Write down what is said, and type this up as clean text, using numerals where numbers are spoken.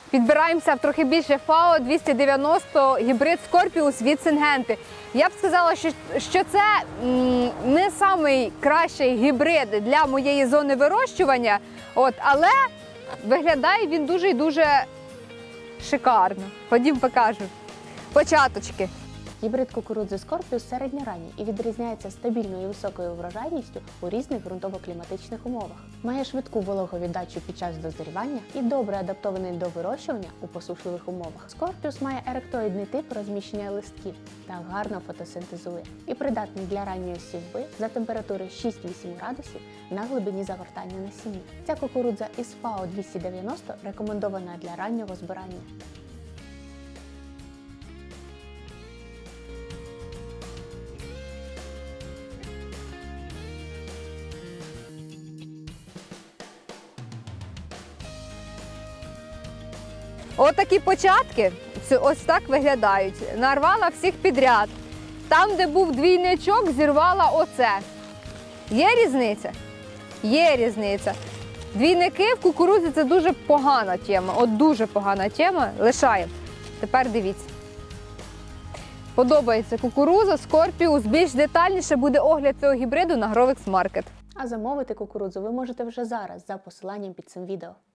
Підбираємося в трохи більше ФАО 290 гібрид Скорпіус від Сингенти. Я б сказала, що це не найкращий гібрид для моєї зони вирощування, але виглядає він дуже і дуже шикарно. Ходім покажу. Початочки. Гібрид кукурудзи Скорпіус середньоранній і відрізняється стабільною і високою врожайністю у різних ґрунтово-кліматичних умовах. Має швидку вологовіддачу під час дозрівання і добре адаптований до вирощування у посушливих умовах. Скорпіус має еректоїдний тип розміщення листків та гарно фотосинтезує і придатний для ранньої сівби за температури 6-8 градусів на глибині загортання насіння. Ця кукурудза із ФАО 290 рекомендована для раннього збирання. Отакі початки ось так виглядають. Нарвала всіх підряд. Там, де був двійничок, зірвала оце. Є різниця? Є різниця. Двійники в кукурудзі – це дуже погана тема. Дуже погана тема. Лишаємо. Тепер дивіться. Подобається кукурудза, Скорпіус. Більш детальніше буде огляд цього гібриду на Grovex Market. А замовити кукурудзу ви можете вже зараз за посиланням під цим відео.